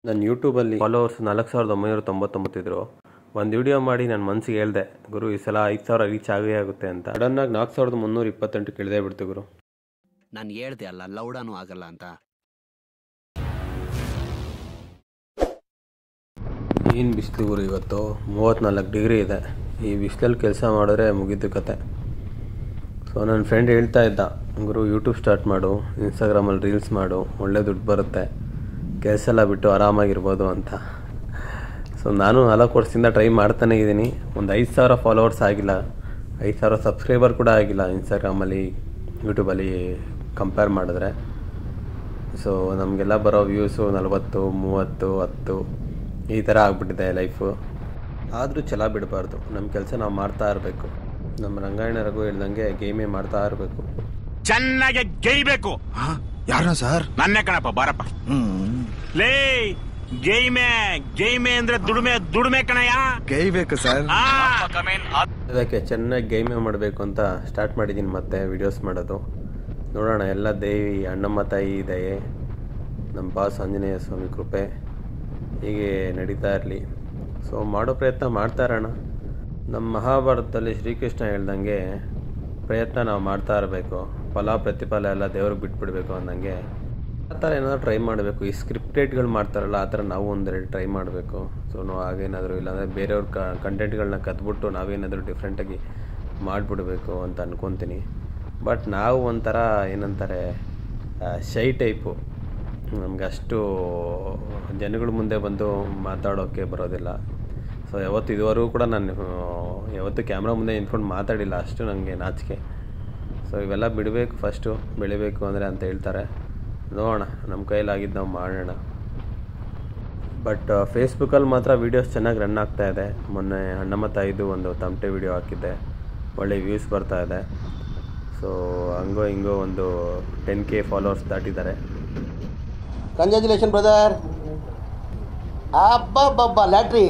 ನನ್ನ ಯೂಟ್ಯೂಬಲ್ಲಿ ಫಾಲೋವರ್ಸ್ 4999 ಇದ್ರು. ಒಂದು ವಿಡಿಯೋ ಮಾಡಿ ನನ್ನ ಮನಸ್ಸಿಗೆ ಹೇಳ್ದೆ, ಗುರು ಈ ಸಲ 5000 ರೀಚ್ ಆಗೇ ಆಗುತ್ತೆ ಅಂತ. ಸಡನ್ನಾಗಿ 4328 ಇಳಿದೇ ಬಿಡ್ತು ಗುರು. ನಾನು ಹೇಳ್ದೆ ಅಲ್ಲ ಲೌಡಾನು ಆಗಲ್ಲ ಅಂತ. ಏನು ಬಿಸಿಲು ಗುರು, ಇವತ್ತು 34 ಡಿಗ್ರಿ ಇದೆ. ಈ ಬಿಸಿಲಲ್ಲಿ ಕೆಲಸ ಮಾಡಿದ್ರೆ ಮುಗಿದು ಕತೆ. ಸೊ ನನ್ನ ಫ್ರೆಂಡ್ ಹೇಳ್ತಾ ಇದ್ದ, ಗುರು ಯೂಟ್ಯೂಬ್ ಸ್ಟಾರ್ಟ್ ಮಾಡು, ಇನ್ಸ್ಟಾಗ್ರಾಮಲ್ಲಿ ರೀಲ್ಸ್ ಮಾಡು, ಒಳ್ಳೆ ದುಡ್ಡು ಬರುತ್ತೆ, ಕೆಲಸ ಎಲ್ಲ ಬಿಟ್ಟು ಆರಾಮಾಗಿರ್ಬೋದು ಅಂತ. ಸೊ ನಾನು 4 ವರ್ಷದಿಂದ ಟ್ರೈ ಮಾಡ್ತಾನೇ ಇದ್ದೀನಿ. ಒಂದು 5000 ಫಾಲೋವರ್ಸ್ ಆಗಿಲ್ಲ, 5000 ಸಬ್ಸ್ಕ್ರೈಬರ್ ಕೂಡ ಆಗಿಲ್ಲ ಇನ್ಸ್ಟಾಗ್ರಾಮಲ್ಲಿ ಯೂಟ್ಯೂಬಲ್ಲಿ ಕಂಪೇರ್ ಮಾಡಿದ್ರೆ. ಸೊ ನಮಗೆಲ್ಲ ಬರೋ ವ್ಯೂಸು 40, 30, 10 ಈ ಥರ ಆಗಿಬಿಟ್ಟಿದೆ ಲೈಫು. ಆದರೂ ಛಲ ಬಿಡಬಾರ್ದು, ನಮ್ಮ ಕೆಲಸ ನಾವು ಮಾಡ್ತಾ ಇರಬೇಕು. ನಮ್ಮ ರಂಗಾಯಣ ರಘು ಹೇಳ್ದಂಗೆ ಗೇಮೇ ಮಾಡ್ತಾ ಇರಬೇಕು, ಚೆನ್ನಾಗಿ ಗೇಯ್ಬೇಕು. ಯಾರನ್ನ ಸರ್? ನನ್ನೇ ಕಣಪ್ಪ, ಬಾರಪ್ಪ. ಲೇ ಗೇಮೆ ಅಂದ್ರೆ ದುಡಿಮೆ ಕಣಯ್ಯ. ಗೇಯ್ಬೇಕು ಸರ್. ಅದಕ್ಕೆ ಚೆನ್ನಾಗಿ ಗೇಮೇ ಮಾಡಬೇಕು ಅಂತ ಸ್ಟಾರ್ಟ್ ಮಾಡಿದ್ದೀನಿ. ಮತ್ತೆ ವಿಡಿಯೋಸ್ ಮಾಡೋದು ನೋಡೋಣ. ಎಲ್ಲ ದೇವಿ ಅಣ್ಣಮ್ಮ ತಾಯಿ ದಯೆ, ನಮ್ಮ ಬಾಸ್ ಆಂಜನೇಯ ಸ್ವಾಮಿ ಕೃಪೆ ಹೀಗೆ ನಡೀತಾ ಇರಲಿ. ಸೊ ಮಾಡೋ ಪ್ರಯತ್ನ ಮಾಡ್ತಾ ಇರೋಣ. ನಮ್ಮ ಮಹಾಭಾರತದಲ್ಲಿ ಶ್ರೀಕೃಷ್ಣ ಹೇಳ್ದಂಗೆ ಪ್ರಯತ್ನ ನಾವು ಮಾಡ್ತಾ ಇರಬೇಕು, ಫಲ ಪ್ರತಿಫಲ ಎಲ್ಲ ದೇವ್ರಿಗೆ ಬಿಟ್ಬಿಡ್ಬೇಕು ಅಂದಂಗೆ ಆ ಥರ ಏನಾದರೂ ಟ್ರೈ ಮಾಡಬೇಕು. ಈ ಸ್ಕ್ರಿಪ್ಟೆಡ್ಗಳು ಮಾಡ್ತಾರಲ್ಲ ಆ ಥರ ನಾವು ಒಂದೆರಡು ಟ್ರೈ ಮಾಡಬೇಕು. ಸೊ ನಾವು ಹಾಗೇನಾದರೂ ಇಲ್ಲಾಂದರೆ ಬೇರೆಯವ್ರ ಕಂಟೆಂಟ್ಗಳನ್ನ ಕದ್ಬಿಟ್ಟು ನಾವೇನಾದರೂ ಡಿಫ್ರೆಂಟಾಗಿ ಮಾಡಿಬಿಡ್ಬೇಕು ಅಂತ ಅನ್ಕೊತೀನಿ. ಬಟ್ ನಾವು ಒಂಥರ ಏನಂತಾರೆ ಶೈ ಟೈಪು, ನಮ್ಗೆ ಅಷ್ಟು ಜನಗಳ ಮುಂದೆ ಬಂದು ಮಾತಾಡೋಕ್ಕೆ ಬರೋದಿಲ್ಲ. ಸೊ ಇದುವರೆಗೂ ಕೂಡ ನಾನು ಯಾವತ್ತೂ ಕ್ಯಾಮ್ರಾ ಮುಂದೆ ನಿಂತ್ಕೊಂಡು ಮಾತಾಡಿಲ್ಲ, ಅಷ್ಟು ನನಗೆ ನಾಚಿಕೆ. ಸೊ ಇವೆಲ್ಲ ಬಿಡಬೇಕು, ಫಸ್ಟು ಬೆಳಿಬೇಕು ಅಂದರೆ ಅಂತ ಹೇಳ್ತಾರೆ. ನೋಡೋಣ, ನಮ್ಮ ಕೈಲಾಗಿದ್ದು ನಾವು ಮಾಡೋಣ. ಬಟ್ ಫೇಸ್ಬುಕ್ಕಲ್ಲಿ ಮಾತ್ರ ವೀಡಿಯೋಸ್ ಚೆನ್ನಾಗಿ ರನ್ ಆಗ್ತಾಯಿದೆ. ಮೊನ್ನೆ ಅಣ್ಣಮ್ಮ ತಾಯಿದು ಒಂದು ತಮಟೆ ವೀಡಿಯೋ ಹಾಕಿದ್ದೆ, ಒಳ್ಳೆ ವ್ಯೂಸ್ ಬರ್ತಾಯಿದೆ. ಸೊ ಹಂಗೋ ಹಿಂಗೋ ಒಂದು 10K ಫಾಲೋವರ್ಸ್ ದಾಟಿದ್ದಾರೆ. Congratulation brother. ಅಬ್ಬಬ್ಬಬ್ಬ ಲ್ಯಾಟ್ರಿ.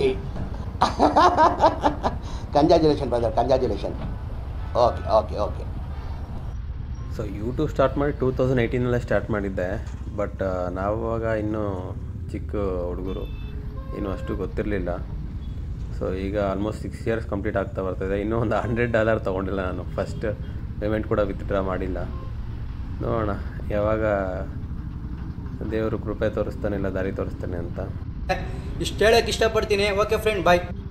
Congratulation brother, congratulation. Okay okay okay. So YouTube start ಮಾಡಿ 2018 ಸ್ಟಾರ್ಟ್ ಮಾಡಿದ್ದೆ. ಬಟ್ ನಾವಾಗ ಇನ್ನೂ ಚಿಕ್ಕ ಹುಡುಗರು, ಇನ್ನೂ ಅಷ್ಟು ಗೊತ್ತಿರಲಿಲ್ಲ. ಸೊ ಈಗ ಆಲ್ಮೋಸ್ಟ್ 6 ಇಯರ್ಸ್ ಕಂಪ್ಲೀಟ್ ಆಗ್ತಾ ಬರ್ತಾಯಿದೆ. ಇನ್ನೂ ಒಂದು $100 ತೊಗೊಂಡಿಲ್ಲ ನಾನು. ಫಸ್ಟ್ ಪೇಮೆಂಟ್ ಕೂಡ ವಿತ್ಡ್ರಾ ಮಾಡಿಲ್ಲ. ನೋಡೋಣ ಯಾವಾಗ ದೇವರು ಕೃಪೆ ತೋರಿಸ್ತಾನೆ, ಇಲ್ಲ ದಾರಿ ತೋರಿಸ್ತಾನೆ ಅಂತ. ಇಷ್ಟು ಹೇಳೋಕ್ಕೆ ಇಷ್ಟಪಡ್ತೀನಿ. ಓಕೆ ಫ್ರೆಂಡ್, ಬಾಯ್.